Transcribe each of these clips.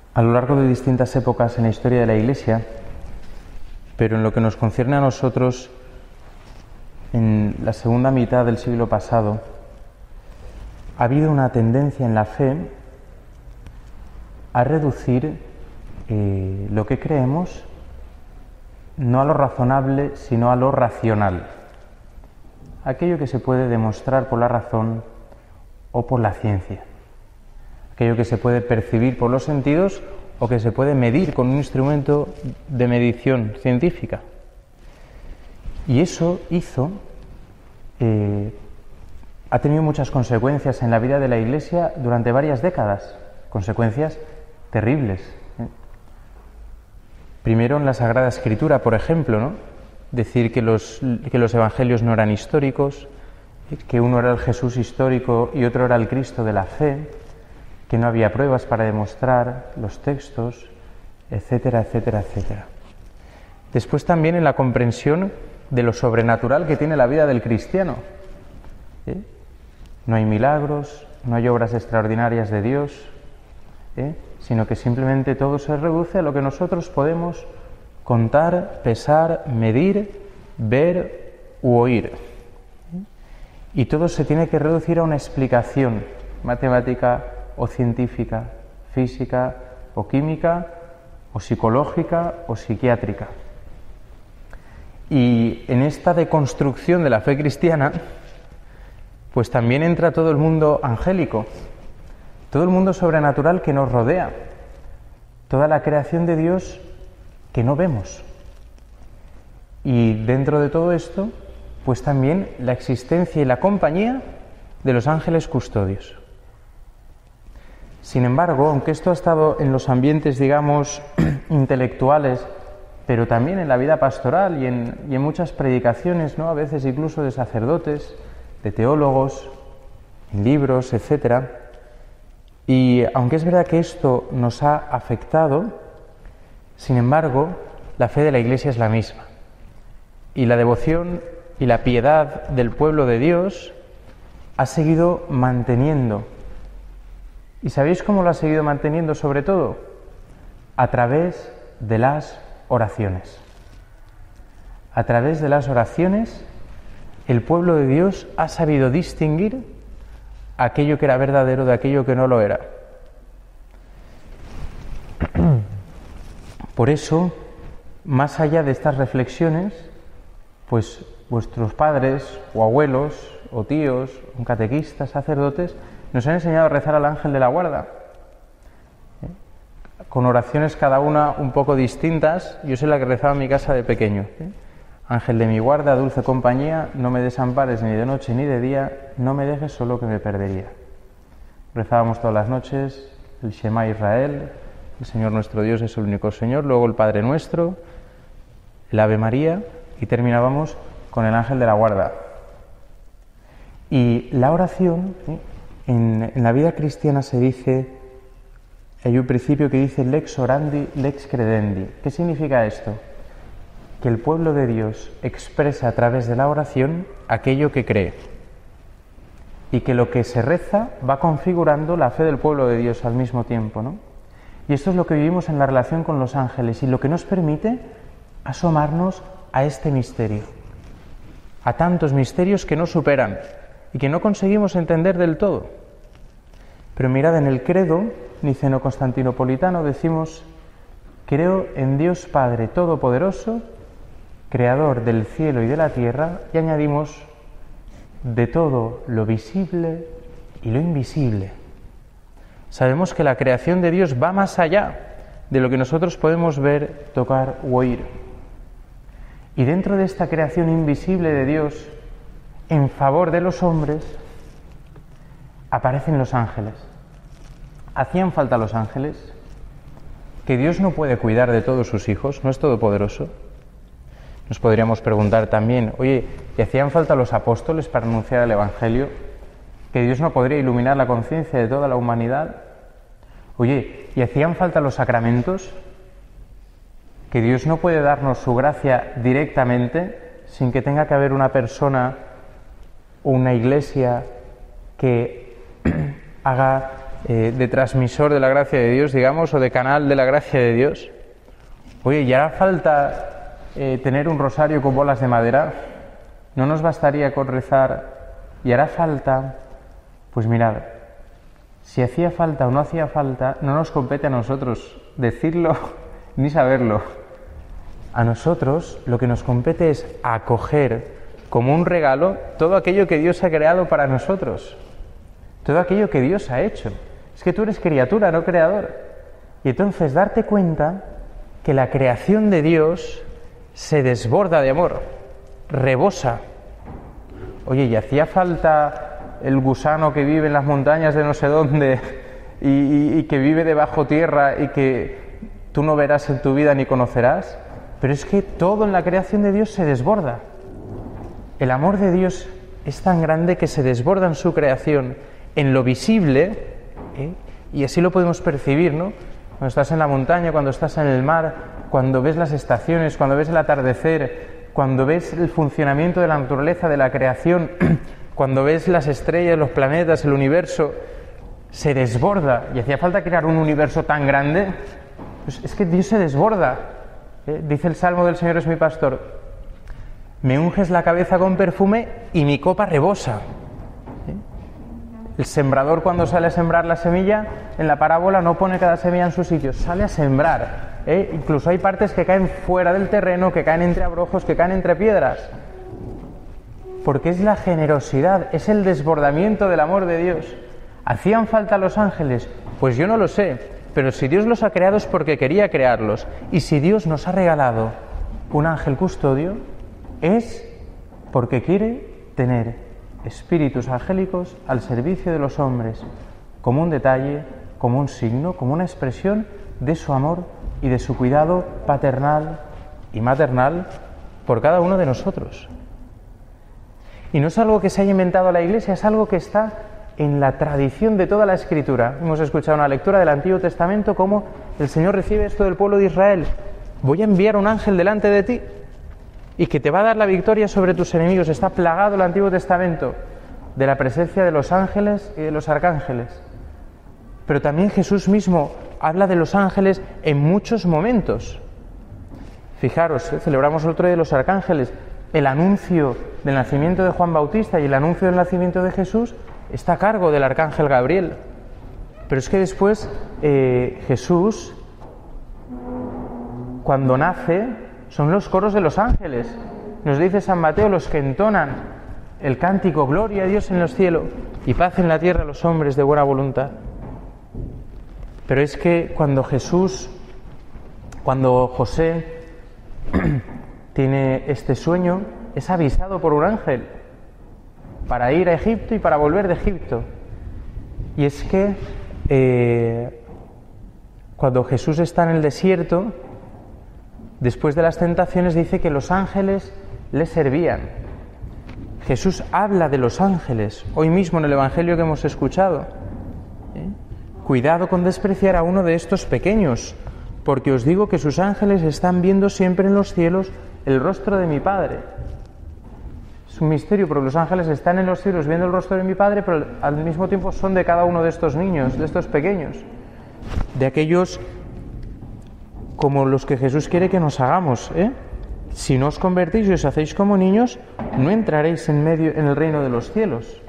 A lo largo de distintas épocas en la historia de la Iglesia, pero en lo que nos concierne a nosotros, en la segunda mitad del siglo pasado, ha habido una tendencia en la fe a reducir lo que creemos no a lo razonable, sino a lo racional. Aquello que se puede demostrar por la razón o por la ciencia. Aquello que se puede percibir por los sentidos o que se puede medir con un instrumento de medición científica. Y eso ha tenido muchas consecuencias en la vida de la Iglesia durante varias décadas, consecuencias terribles. Primero en la Sagrada Escritura, por ejemplo, ¿no? Decir que los evangelios no eran históricos, que uno era el Jesús histórico y otro era el Cristo de la fe, que no había pruebas para demostrar los textos, etcétera, etcétera, etcétera. Después también en la comprensión de lo sobrenatural que tiene la vida del cristiano. No hay milagros, no hay obras extraordinarias de Dios, sino que simplemente todo se reduce a lo que nosotros podemos contar, pesar, medir, ver u oír. Y todo se tiene que reducir a una explicación matemática o científica, física o química o psicológica o psiquiátrica. Y en esta deconstrucción de la fe cristiana, pues también entra todo el mundo angélico, todo el mundo sobrenatural que nos rodea, toda la creación de Dios que no vemos. Y dentro de todo esto, pues también la existencia y la compañía de los ángeles custodios. Sin embargo, aunque esto ha estado en los ambientes, digamos, intelectuales, pero también en la vida pastoral y en muchas predicaciones, ¿no? A veces incluso de sacerdotes, de teólogos, en libros, etcétera. Y aunque es verdad que esto nos ha afectado, sin embargo, la fe de la Iglesia es la misma. Y la devoción y la piedad del pueblo de Dios ha seguido manteniendo. ¿Y sabéis cómo lo ha seguido manteniendo sobre todo? A través de las oraciones. A través de las oraciones, el pueblo de Dios ha sabido distinguir aquello que era verdadero de aquello que no lo era. Por eso, más allá de estas reflexiones, pues vuestros padres o abuelos o tíos, o catequistas, sacerdotes, nos han enseñado a rezar al ángel de la guarda, con oraciones cada una un poco distintas. Yo sé la que rezaba en mi casa de pequeño. Ángel de mi guarda, dulce compañía, no me desampares ni de noche ni de día, no me dejes solo que me perdería. Rezábamos todas las noches el Shema Israel, el Señor nuestro Dios es el único Señor, luego el Padre Nuestro, el Ave María y terminábamos con el ángel de la guarda. Y la oración, en la vida cristiana se dice, hay un principio que dice lex orandi, lex credendi. ¿Qué significa esto? Que el pueblo de Dios expresa a través de la oración aquello que cree. Y que lo que se reza va configurando la fe del pueblo de Dios al mismo tiempo, ¿no? Y esto es lo que vivimos en la relación con los ángeles y lo que nos permite asomarnos a este misterio. A tantos misterios que nos superan y que no conseguimos entender del todo. Pero mirad, en el credo niceno-constantinopolitano decimos: creo en Dios Padre Todopoderoso, Creador del cielo y de la tierra, y añadimos de todo lo visible y lo invisible. Sabemos que la creación de Dios va más allá de lo que nosotros podemos ver, tocar u oír. Y dentro de esta creación invisible de Dios, en favor de los hombres, aparecen los ángeles. ¿Hacían falta los ángeles? ¿Que Dios no puede cuidar de todos sus hijos? ¿No es todopoderoso? Nos podríamos preguntar también, oye, ¿y hacían falta los apóstoles para anunciar el Evangelio? ¿Que Dios no podría iluminar la conciencia de toda la humanidad? Oye, ¿y hacían falta los sacramentos? ¿Que Dios no puede darnos su gracia directamente sin que tenga que haber una persona o una iglesia que haga de transmisor de la gracia de Dios, digamos, o de canal de la gracia de Dios. Oye, ¿y hará falta tener un rosario con bolas de madera? ¿No nos bastaría con rezar? ¿Y hará falta? Pues mirad, si hacía falta o no hacía falta, no nos compete a nosotros decirlo ni saberlo. A nosotros lo que nos compete es acoger como un regalo todo aquello que Dios ha creado para nosotros, todo aquello que Dios ha hecho. Es que tú eres criatura, no creador. Y entonces darte cuenta que la creación de Dios se desborda de amor, rebosa. Oye, ¿y hacía falta el gusano que vive en las montañas de no sé dónde y que vive debajo tierra y que tú no verás en tu vida ni conocerás? Pero es que todo en la creación de Dios se desborda. El amor de Dios es tan grande que se desborda en su creación, en lo visible, y así lo podemos percibir, ¿no? Cuando estás en la montaña, cuando estás en el mar, cuando ves las estaciones, cuando ves el atardecer, cuando ves el funcionamiento de la naturaleza, de la creación, cuando ves las estrellas, los planetas, el universo, se desborda. ¿Y hacía falta crear un universo tan grande? Pues es que Dios se desborda. Dice el Salmo del Señor es mi pastor: me unges la cabeza con perfume y mi copa rebosa. El sembrador, cuando sale a sembrar la semilla, en la parábola no pone cada semilla en su sitio, sale a sembrar. Incluso hay partes que caen fuera del terreno, que caen entre abrojos, que caen entre piedras. Porque es la generosidad, es el desbordamiento del amor de Dios. ¿Hacían falta los ángeles? Pues yo no lo sé, pero si Dios los ha creado es porque quería crearlos. Y si Dios nos ha regalado un ángel custodio, es porque quiere tener espíritus angélicos al servicio de los hombres, como un detalle, como un signo, como una expresión de su amor y de su cuidado paternal y maternal por cada uno de nosotros. Y no es algo que se haya inventado la Iglesia, es algo que está en la tradición de toda la Escritura. Hemos escuchado una lectura del Antiguo Testamento, cómo el Señor recibe esto del pueblo de Israel: voy a enviar un ángel delante de ti y que te va a dar la victoria sobre tus enemigos. Está plagado el Antiguo Testamento de la presencia de los ángeles y de los arcángeles. Pero también Jesús mismo habla de los ángeles en muchos momentos. Fijaros, celebramos el otro día de los arcángeles. El anuncio del nacimiento de Juan Bautista y el anuncio del nacimiento de Jesús está a cargo del arcángel Gabriel. Pero es que después Jesús, cuando nace, son los coros de los ángeles. Nos dice San Mateo, los que entonan el cántico gloria a Dios en los cielos y paz en la tierra a los hombres de buena voluntad. Pero es que cuando José tiene este sueño, es avisado por un ángel para ir a Egipto y para volver de Egipto. Y es que cuando Jesús está en el desierto, después de las tentaciones, dice que los ángeles le servían. Jesús habla de los ángeles, hoy mismo en el Evangelio que hemos escuchado. Cuidado con despreciar a uno de estos pequeños, porque os digo que sus ángeles están viendo siempre en los cielos el rostro de mi Padre. Es un misterio, porque los ángeles están en los cielos viendo el rostro de mi Padre, pero al mismo tiempo son de cada uno de estos niños, de estos pequeños, de aquellos como los que Jesús quiere que nos hagamos. Si no os convertís y os hacéis como niños, no entraréis en el reino de los cielos.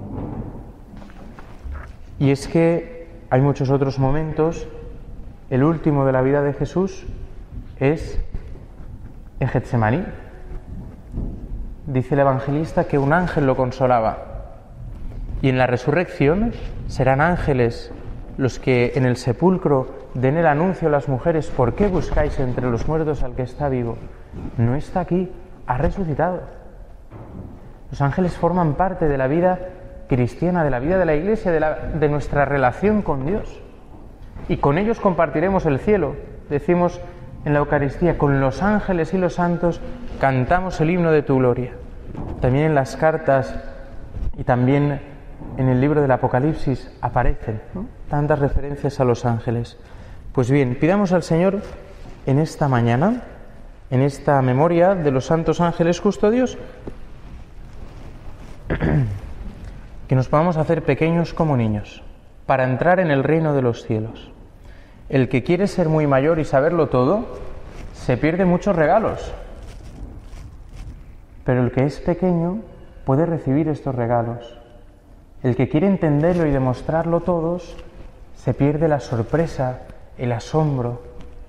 Y es que hay muchos otros momentos. El último de la vida de Jesús es en Getsemaní. Dice el evangelista que un ángel lo consolaba. Y en la resurrección serán ángeles los que en el sepulcro den el anuncio a las mujeres: ¿por qué buscáis entre los muertos al que está vivo? No está aquí, ha resucitado. Los ángeles forman parte de la vida cristiana, de la vida de la Iglesia, de nuestra relación con Dios. Y con ellos compartiremos el cielo. Decimos en la Eucaristía: con los ángeles y los santos cantamos el himno de tu gloria. También en las cartas y también en el libro del Apocalipsis aparecen, ¿no?, tantas referencias a los ángeles. Pues bien, pidamos al Señor en esta mañana, en esta memoria de los santos ángeles custodios, que nos podamos hacer pequeños como niños, para entrar en el reino de los cielos. El que quiere ser muy mayor y saberlo todo, se pierde muchos regalos. Pero el que es pequeño puede recibir estos regalos. El que quiere entenderlo y demostrarlo todos, se pierde la sorpresa, el asombro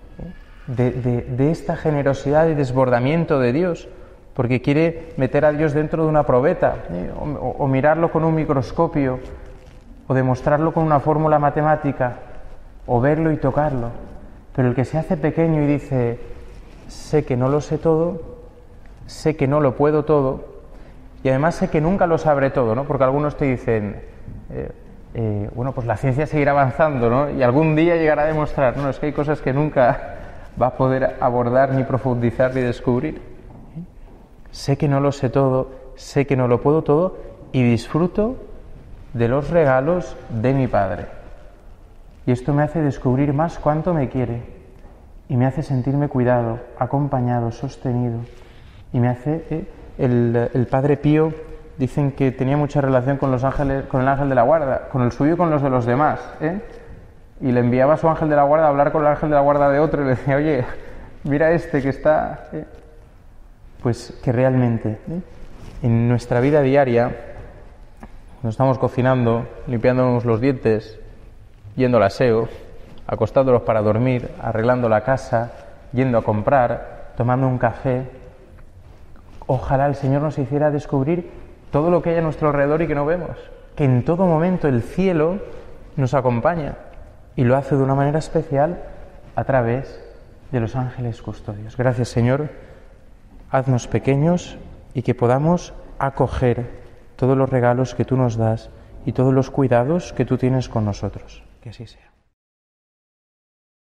de esta generosidad y desbordamiento de Dios, porque quiere meter a Dios dentro de una probeta, o mirarlo con un microscopio, o demostrarlo con una fórmula matemática, o verlo y tocarlo. Pero el que se hace pequeño y dice, sé que no lo sé todo, sé que no lo puedo todo, y además sé que nunca lo sabré todo, ¿no? Porque algunos te dicen, bueno, pues la ciencia seguirá avanzando, ¿no? Y algún día llegará a demostrar, no, es que hay cosas que nunca va a poder abordar, ni profundizar, ni descubrir. Sé que no lo sé todo, sé que no lo puedo todo, y disfruto de los regalos de mi Padre. Y esto me hace descubrir más cuánto me quiere, y me hace sentirme cuidado, acompañado, sostenido, y me hace... El Padre Pío, dicen que tenía mucha relación con los ángeles, con el ángel de la guarda, con el suyo y con los de los demás, y le enviaba a su ángel de la guarda a hablar con el ángel de la guarda de otro, y le decía, oye, mira este que está... Pues que realmente en nuestra vida diaria nos estamos cocinando, limpiándonos los dientes, yendo al aseo, acostándonos para dormir, arreglando la casa, yendo a comprar, tomando un café. Ojalá el Señor nos hiciera descubrir todo lo que hay a nuestro alrededor y que no vemos, que en todo momento el cielo nos acompaña y lo hace de una manera especial a través de los ángeles custodios. Gracias, Señor. Haznos pequeños y que podamos acoger todos los regalos que tú nos das y todos los cuidados que tú tienes con nosotros. Que así sea.